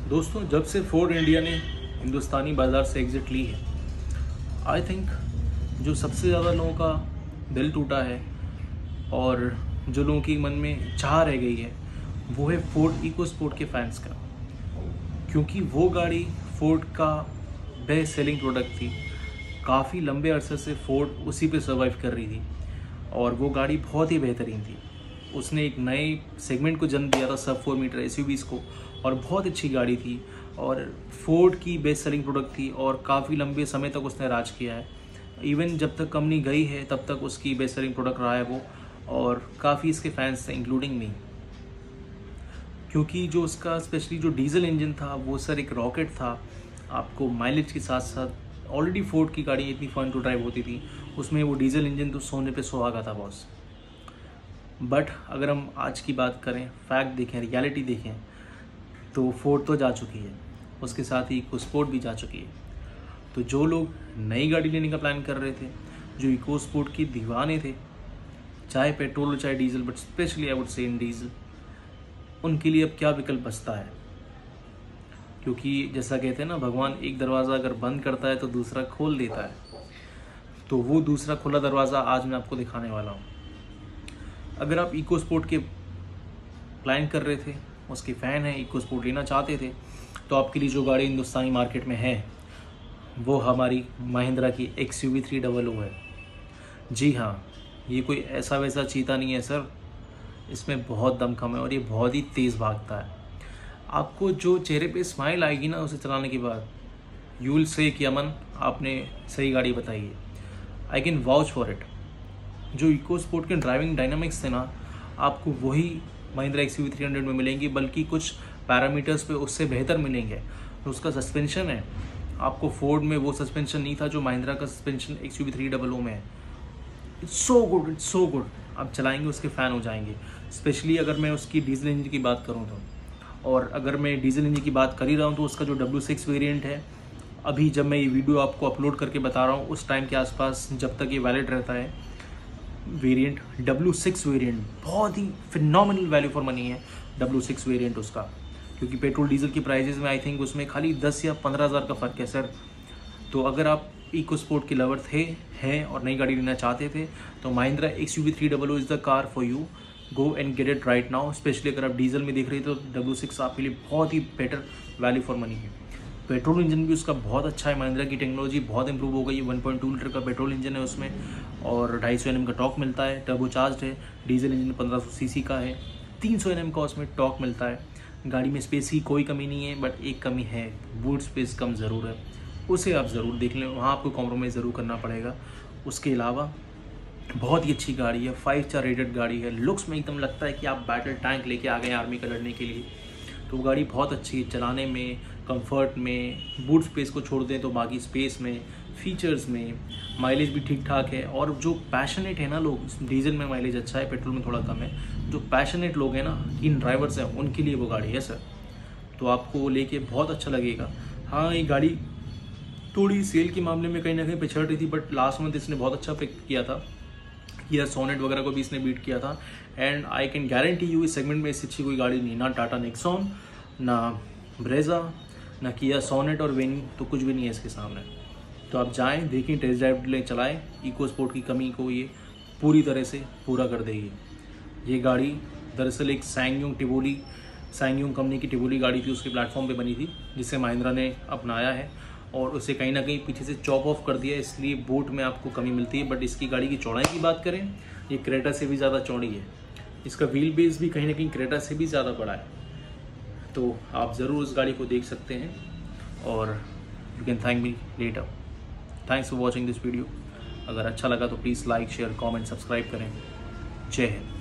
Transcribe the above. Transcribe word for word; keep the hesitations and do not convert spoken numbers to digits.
दोस्तों, जब से फोर्ड इंडिया ने हिंदुस्तानी बाज़ार से एग्ज़िट ली है, आई थिंक जो सबसे ज़्यादा लोगों का दिल टूटा है और जो लोगों की मन में चाह रह गई है वो है फोर्ड इको स्पोर्ट के फैंस का, क्योंकि वो गाड़ी फोर्ड का बेस्ट सेलिंग प्रोडक्ट थी। काफ़ी लंबे अरसे से फोर्ड उसी पे सर्वाइव कर रही थी और वो गाड़ी बहुत ही बेहतरीन थी। उसने एक नए सेगमेंट को जन्म दिया था, सब फोर मीटर एसयूवीज़ को, और बहुत अच्छी गाड़ी थी और फोर्ड की बेस्ट सेलिंग प्रोडक्ट थी और काफ़ी लंबे समय तक उसने राज किया है। इवन जब तक कंपनी गई है तब तक उसकी बेस्ट सेलिंग प्रोडक्ट रहा है वो, और काफ़ी इसके फैंस थे इंक्लूडिंग मी, क्योंकि जो उसका स्पेशली जो डीजल इंजन था वो सर एक रॉकेट था। आपको माइलेज के साथ साथ ऑलरेडी फोर्ड की गाड़ी इतनी फन टू ड्राइव होती थी, उसमें वो डीजल इंजन तो सोने पे सुहागा था बॉस। बट अगर हम आज की बात करें, फैक्ट देखें, रियलिटी देखें, तो फोर्ड तो जा चुकी है, उसके साथ ही इको स्पोर्ट भी जा चुकी है। तो जो लोग नई गाड़ी लेने का प्लान कर रहे थे, जो इको स्पोर्ट की दीवाने थे, चाहे पेट्रोल हो चाहे diesel, but specially I would say in diesel, उनके लिए अब क्या विकल्प बचता है? क्योंकि जैसा कहते हैं ना, भगवान एक दरवाज़ा अगर बंद करता है तो दूसरा खोल देता है। तो वो दूसरा खुला दरवाज़ा आज मैं आपको दिखाने वाला हूँ। अगर आप इको स्पोर्ट के प्लान कर रहे थे, उसके फ़ैन हैं, इको स्पोर्ट लेना चाहते थे, तो आपके लिए जो गाड़ी हिंदुस्तानी मार्केट में है वो हमारी महिंद्रा की X U V three double O है। जी हाँ, ये कोई ऐसा वैसा चीता नहीं है सर, इसमें बहुत दमखम है और ये बहुत ही तेज़ भागता है। आपको जो चेहरे पे स्माइल आएगी ना उसे चलाने के बाद, यू विल से कि अमन आपने सही गाड़ी बताई है। I can vouch for it. जो इको स्पोर्ट के ड्राइविंग डायनामिक्स थे ना, आपको वही Mahindra X U V three hundred में मिलेंगे, बल्कि कुछ पैरामीटर्स पे उससे बेहतर मिलेंगे। तो उसका सस्पेंशन है, आपको फोर्ड में वो सस्पेंशन नहीं था जो महिंद्रा का suspension X U V three double O में है। It's so good, it's so good. आप चलाएंगे उसके फ़ैन हो जाएंगे। स्पेशली अगर मैं उसकी डीजल इंजन की बात करूँ तो, और अगर मैं डीजल इंजन की बात कर ही रहा हूँ तो उसका जो डब्ल्यू सिक्स वेरिएंट है, अभी जब मैं ये वीडियो आपको अपलोड करके बता रहा हूँ उस टाइम के आसपास, जब तक ये वैलिड रहता है, वेरिएंट डब्ल्यू सिक्स वेरिएंट बहुत ही फिनोमिनल वैल्यू फॉर मनी है डब्ल्यू सिक्स वेरिएंट उसका, क्योंकि पेट्रोल डीजल की प्राइजेज में आई थिंक उसमें खाली दस या पंद्रह हज़ार का फ़र्क है सर। तो अगर आप इको स्पोर्ट के लवर थे हैं और नई गाड़ी लेना चाहते थे तो Mahindra X U V three double O is the car for you. Go and get it right now. Specially अगर आप डीजल में देख रहे थे तो डब्ल्यू सिक्स आपके लिए बहुत ही बेटर वैल्यू फॉर मनी है। पेट्रोल इंजन भी उसका बहुत अच्छा है, महिंद्रा की टेक्नोलॉजी बहुत इंप्रूव हो गई है। वन पॉइंट टू लीटर का पेट्रोल इंजन है उसमें और ढाई सौ एन एम का टॉर्क मिलता है, टर्बोचार्ज्ड है। डीजल इंजन पंद्रह सौ सी सी का है, तीन सौ एन एम का उसमें टॉर्क मिलता है। गाड़ी में स्पेस की कोई कमी नहीं है, बट एक कमी है, बूट स्पेस कम ज़रूर है, उसे आप ज़रूर देख लें, वहाँ आपको कॉम्प्रोमाइज़ ज़रूर करना पड़ेगा। उसके अलावा बहुत ही अच्छी गाड़ी है, फाइव स्टार रेटेड गाड़ी है। लुक्स में एकदम लगता है कि आप बैटल टैंक लेके आ गए आर्मी का लड़ने के लिए। तो गाड़ी बहुत अच्छी है चलाने में, कंफर्ट में, बूट स्पेस को छोड़ दें तो बाकी स्पेस में, फीचर्स में, माइलेज भी ठीक ठाक है। और जो पैशनेट है ना लोग, डीजल में माइलेज अच्छा है, पेट्रोल में थोड़ा कम है, जो पैशनेट लोग हैं ना, इन ड्राइवर्स हैं, उनके लिए वो गाड़ी है सर। तो आपको लेके बहुत अच्छा लगेगा। हाँ, ये गाड़ी थोड़ी सेल के मामले में कहीं ना कहीं पिछड़ रही थी, बट लास्ट मंथ इसने बहुत अच्छा पिक किया था। किया सोनेट वगैरह को भी इसने बीट किया था। And I can guarantee you इस सेगमेंट में इससे अच्छी कोई गाड़ी नहीं, ना टाटा नेक्सॉन, ना ब्रेजा, ना किया सोनेट और वेनी, तो कुछ भी नहीं है इसके सामने। तो आप जाएं, देखें, टेस्ट ड्राइव ले, चलाएं, इको स्पोर्ट की कमी को ये पूरी तरह से पूरा कर देगी। ये गाड़ी दरअसल एक सैंगयोंग टिबोली सैंगयोंग कंपनी की टिबोली गाड़ी थी, उसके प्लेटफॉर्म पे बनी थी, जिसे महिंद्रा ने अपनाया है और उसे कहीं ना कहीं पीछे से चॉप ऑफ कर दिया, इसलिए बोट में आपको कमी मिलती है। बट इसकी गाड़ी की चौड़ाई की बात करें, ये क्रेटा से भी ज़्यादा चौड़ी है। इसका व्हील बेस भी कहीं ना कहीं क्रेटा से भी ज़्यादा बड़ा है। तो आप ज़रूर उस गाड़ी को देख सकते हैं और you can thank me later. Thanks for watching this video. अगर अच्छा लगा तो please like, share, comment, subscribe करें। जय हिंद।